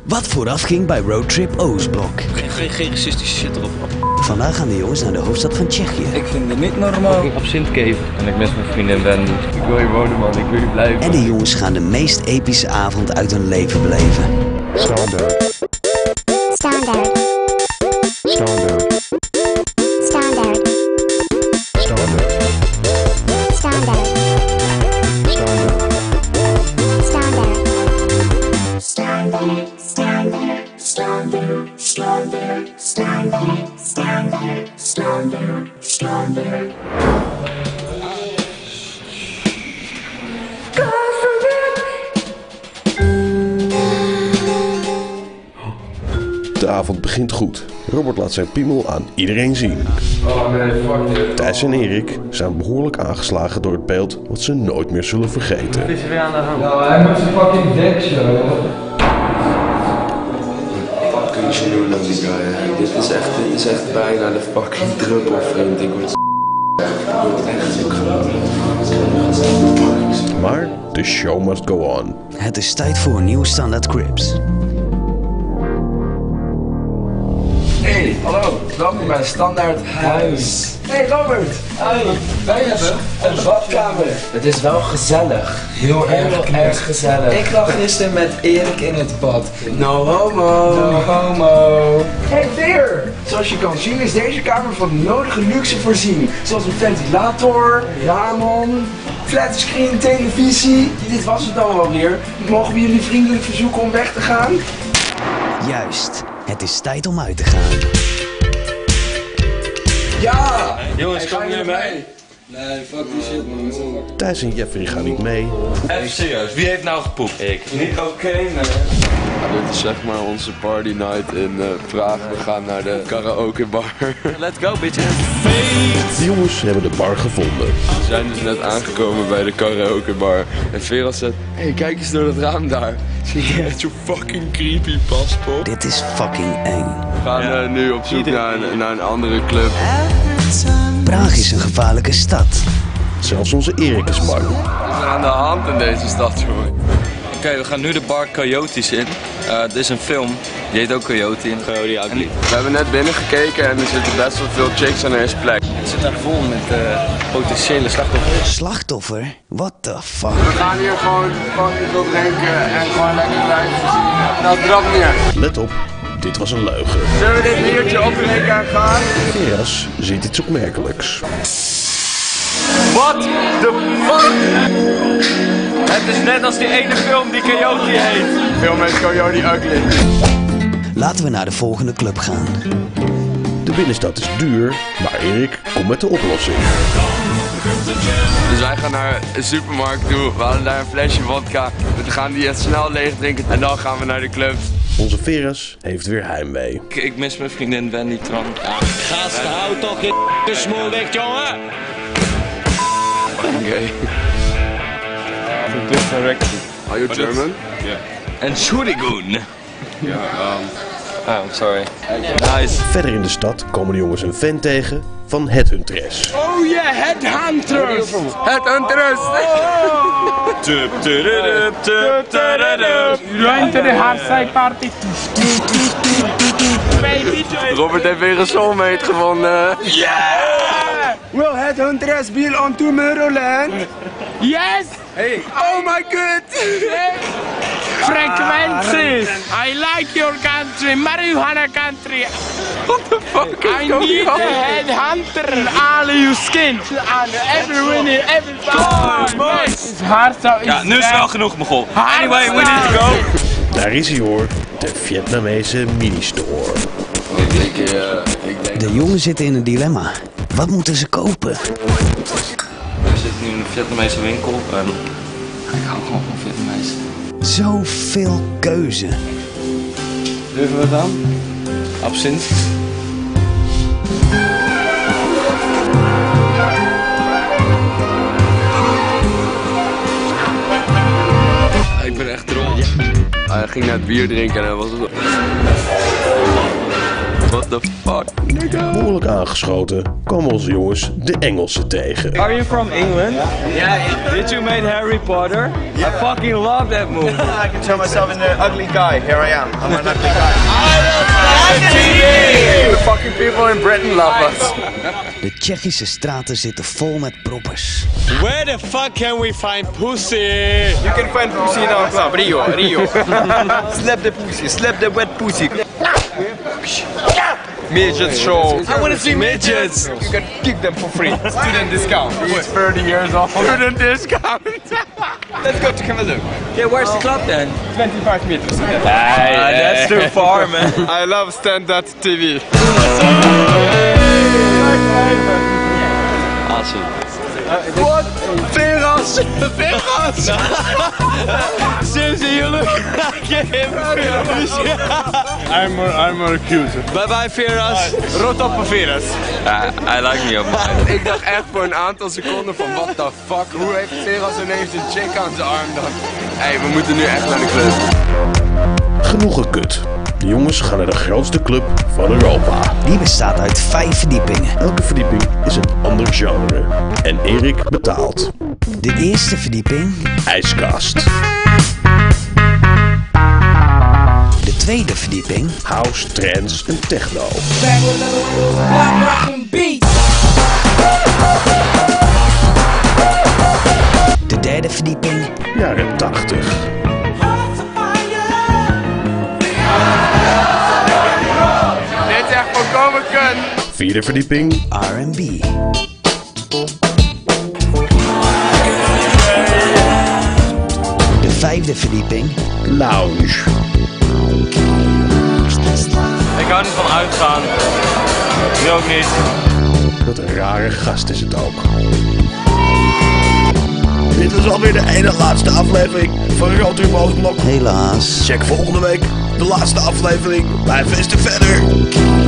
Wat vooraf ging bij Roadtrip Oostblok. Geen racistische shit erop. Vandaag gaan de jongens naar de hoofdstad van Tsjechië. Ik vind het niet normaal. Ik op Sint-Cave en ik mis mijn vriendin Wendy. Ik wil hier wonen, man. Ik wil hier blijven. En de jongens gaan de meest epische avond uit hun leven beleven. Standaard. Standaard. Standaard. Standaard. Standaard. Standaard. Standaard. Standaard. Standaard. Standaard. Standaard. Standaard. Standaard. Standaard. De avond begint goed. Robert laat zijn piemel aan iedereen zien. Oh nee, fuck dit. Thijs en Erik zijn behoorlijk aangeslagen door het beeld wat ze nooit meer zullen vergeten. Wat is er weer aan de hand? Nou, hij moet zijn fucking dek show. Fucking genoeg aan die guy. Dit is echt bijna de fucking druppel, vriend. Ik word echt ook gewoon. Maar de show must go on. Het is tijd voor een nieuwe Standaard Crips. Hey, hallo. Welkom bij Standaard Huis. Hey Robert. Hoi. Wij hebben een badkamer. Het is wel gezellig. Heel erg gezellig. Ik lag gisteren met Erik in het bad. No homo. No homo. Hey Veer. Zoals je kan zien is deze kamer van de nodige luxe voorzien. Zoals een ventilator, ramen, flatscreen, televisie. Dit was het dan wel weer. Mogen we jullie vriendelijk verzoeken om weg te gaan? Juist, het is tijd om uit te gaan. Ja! Jongens, kom jullie mee? Nee, fuck die shit man. Thijs en Jeffrey gaan niet mee. Even serieus, wie heeft nou gepoept? Ik. Niet oké, nee. Dit is zeg maar onze party night in Praag. We gaan naar de karaoke bar. Let's go, bitches. De jongens hebben de bar gevonden. We zijn dus net aangekomen bij de karaoke bar. En Veras zegt, hey, kijk eens door dat raam daar. Zie je echt zo'n fucking creepy paspoort? Dit is fucking eng. We gaan nu op zoek naar een andere club. Praag is een gevaarlijke stad. Zelfs onze Erik is bang. Wat is er aan de hand in deze stad, jongen? Oké, we gaan nu de bar Coyotes in. Dit is een film, die heet ook Coyote in. Coyote Ugly. We hebben net binnen gekeken en er zitten best wel veel chicks aan deze plek. Het zit daar vol met potentiële slachtoffers. Slachtoffer? What the fuck? We gaan hier gewoon fucking veel drinken en gewoon lekker blijven zien. Nou, drap neer. Let op, dit was een leugen. Zullen we dit biertje opdrinken en gaan? Veras ziet iets opmerkelijks. What the fuck? Het is net als die ene film die Coyote heet. Film met Coyote Ugly. Laten we naar de volgende club gaan. De binnenstad is duur, maar Erik komt met de oplossing. Dus wij gaan naar een supermarkt toe. We halen daar een flesje vodka. We gaan die echt snel leeg drinken en dan gaan we naar de club. Onze Veras heeft weer heimwee. Ik mis mijn vriendin Wendy Tran. Gast, hou toch je smoel weg, jongen! Oké. Are you German? Entschuldigung. Oh, sorry. Nice. Verder in de stad komen de jongens een fan tegen van Headhuntress. Oh yeah, headhunters! Headhunters! Going to the hardside party. Robert heeft weer een soulmate gevonden. Will headhunters be on Tomorrowland? Yes! Hey. Oh my god! Frequenties! I like your country, marijuana country! What the fuck is I going need on? a headhunter! All your skin! And everyone, every time! It's hard so Ja, nu is het wel genoeg, Mogol. Anyway, we need to go. Daar is hij hoor, de Vietnamese mini-store. Ik denk De jongens zitten in een dilemma. Wat moeten ze kopen? We zitten nu in een Vietnamese winkel en ik hou gewoon van Vietnamees. Zoveel keuze. Durven we het aan? Absint. Ik ben echt dronken. Hij ging net bier drinken en hij was het. What the fuck, nigga? Behoorlijk aangeschoten komen onze jongens de Engelsen tegen. Are you from England? Yeah. Did you make Harry Potter? I fucking love that movie. I can tell myself in the ugly guy. Here I am. I'm an ugly guy. The fucking people in Britain love us. De Tsjechische straten zitten vol met proppers. Where the fuck can we find pussy? You can find pussy in our club. Rio. Slap the pussy. Slap the wet pussy. Midget show. I want to see midgets. You can kick them for free. Student discount. He's 30 years old. Student discount. Let's go to have a look. Yeah, where's the club then? 25 meters. That's too far, man. I love stand-up TV. Awesome. What? Veras! Veras! Susie, you look like him. I'm more cute. Bye bye, Veras. Rot op Veras. I like me op mine. Ik dacht echt voor een aantal seconden van what the fuck, hoe heeft Veras ineens een chick aan zijn arm dan? Hey, we moeten nu echt naar de club. Genoeg gekut. De jongens gaan naar de grootste club van Europa. Die bestaat uit 5 verdiepingen. Elke verdieping is een ander genre. En Erik betaalt. De eerste verdieping, IJskast. de tweede verdieping, House, trance en techno. de derde verdieping, Jaren 80. Dit is echt volkomen kut. Vierde verdieping, R&B. De vijfde verdieping, lounge. Ik hou niet van uitgaan. Nu ook niet. Wat een rare gast is het ook. Dit is alweer de ene laatste aflevering van Roodtrip Oostblok. Helaas. Check volgende week de laatste aflevering bij Vesten Verder.